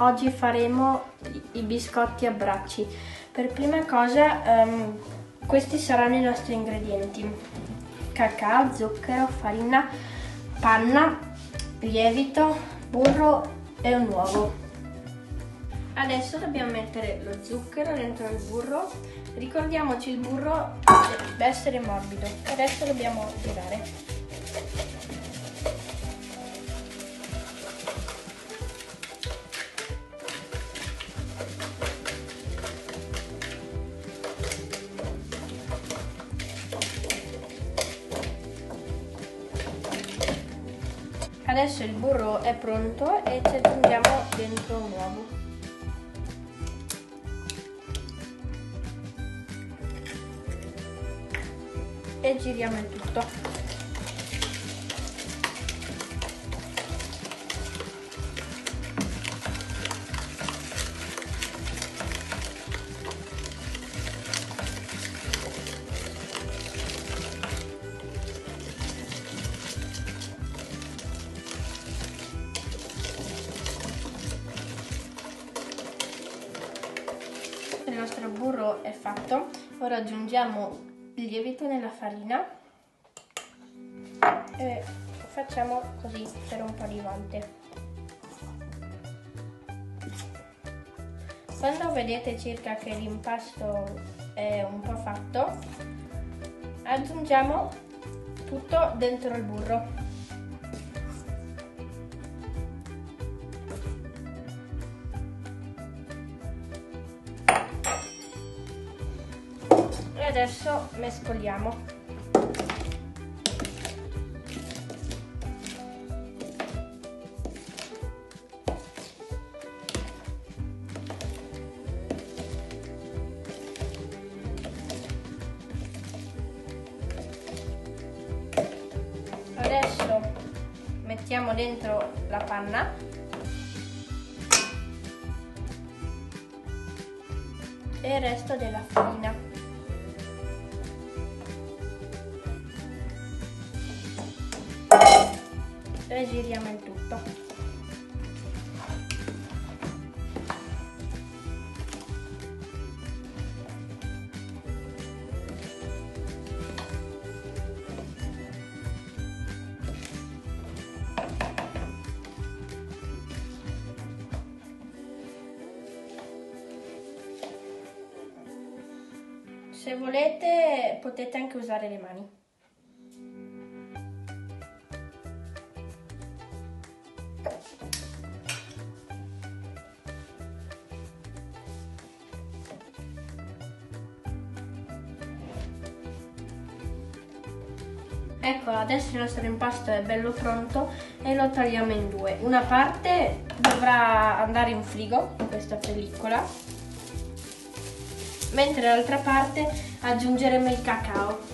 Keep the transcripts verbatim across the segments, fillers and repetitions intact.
oggi faremo i biscotti a bracci. Per prima cosa um, questi saranno i nostri ingredienti: cacao, zucchero, farina, panna, lievito, burro e un uovo. Adesso dobbiamo mettere lo zucchero dentro il burro. Ricordiamoci, il burro deve essere morbido. Adesso dobbiamo girare. Adesso il burro è pronto e ci aggiungiamo dentro un uovo. E giriamo il tutto. Il nostro burro è fatto. Ora aggiungiamo il lievito nella farina e facciamo così per un po' di volte. Quando vedete circa che l'impasto è un po' fatto, aggiungiamo tutto dentro il burro. E adesso mescoliamo. Adesso mettiamo dentro la panna e il resto della farina. E giriamo il tutto. Se volete potete anche usare le mani. Ecco, adesso il nostro impasto è bello pronto e lo tagliamo in due. Una parte dovrà andare in frigo, in questa pellicola, mentre l'altra parte aggiungeremo il cacao.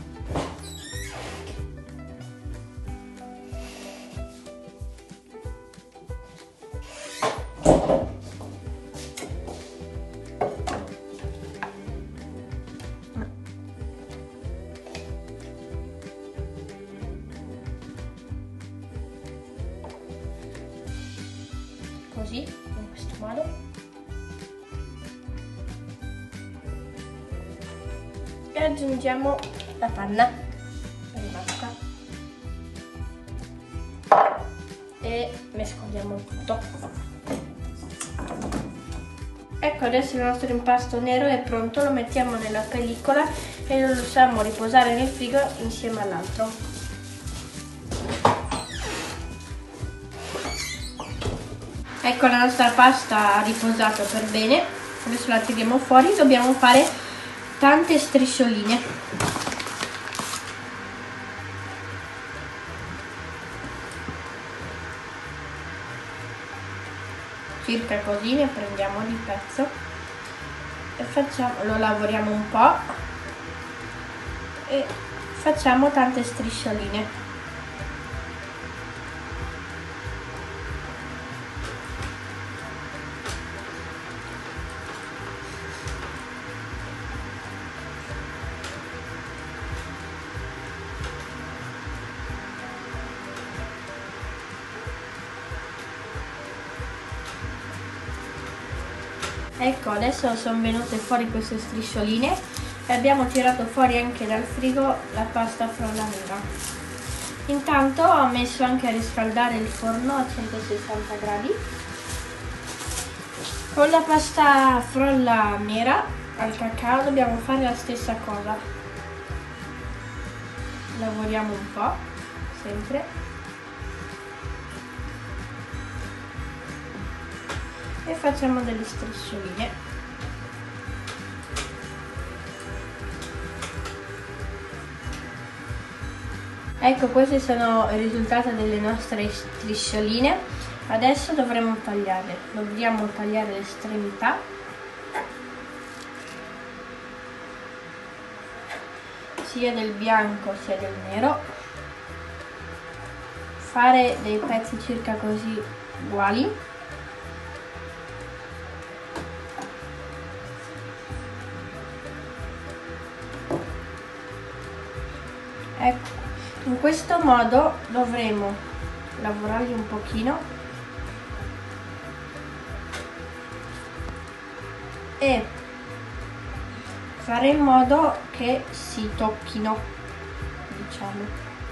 Così, in questo modo. E aggiungiamo la panna rimasta e mescoliamo tutto. Ecco, adesso il nostro impasto nero è pronto, lo mettiamo nella pellicola e lo lasciamo riposare nel frigo insieme all'altro. Ecco, la nostra pasta ha riposato per bene, adesso la tiriamo fuori. Dobbiamo fare tante striscioline. Circa così, ne prendiamo di pezzo e facciamo, lo lavoriamo un po' e facciamo tante striscioline. Ecco, adesso sono venute fuori queste striscioline e abbiamo tirato fuori anche dal frigo la pasta frolla nera. Intanto ho messo anche a riscaldare il forno a centosessanta gradi. Con la pasta frolla nera al cacao dobbiamo fare la stessa cosa. Lavoriamo un po', sempre. E facciamo delle striscioline. Ecco, questi sono il risultato delle nostre striscioline. Adesso dovremo tagliarle. Dobbiamo tagliare l'estremità. Sia del bianco sia del nero. Fare dei pezzi circa così uguali. Ecco, in questo modo dovremo lavorarli un pochino e fare in modo che si tocchino, diciamo.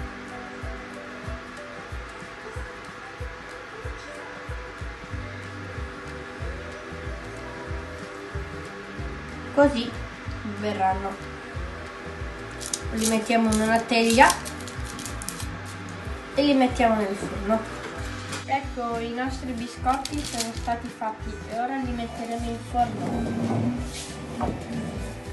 Così verranno. Li mettiamo in una teglia e li mettiamo nel forno. Ecco, i nostri biscotti sono stati fatti e ora li metteremo in forno.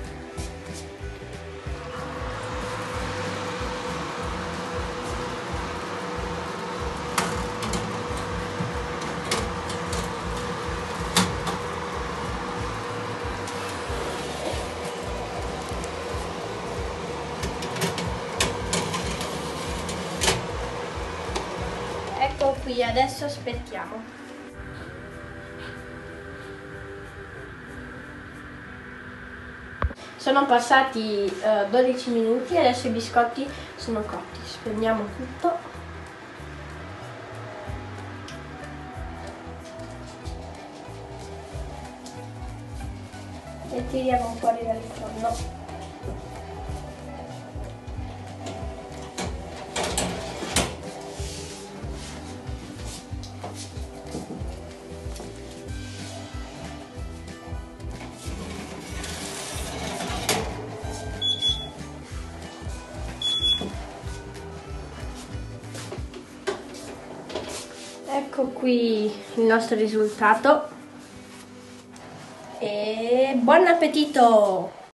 Ecco qui, adesso aspettiamo. Sono passati uh, dodici minuti e adesso i biscotti sono cotti. Spegniamo tutto. E tiriamo fuori dal forno. Ecco qui il nostro risultato e buon appetito!